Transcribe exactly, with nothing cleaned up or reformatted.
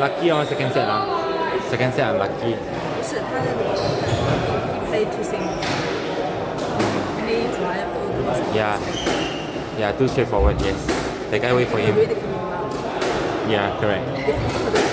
unlucky on second set. Uh. Second set unlucky. 不是他的 play too simple. Play drive or Yeah. Yeah, too straightforward, yes. The guy wait for him. Really coming well. Yeah, correct. If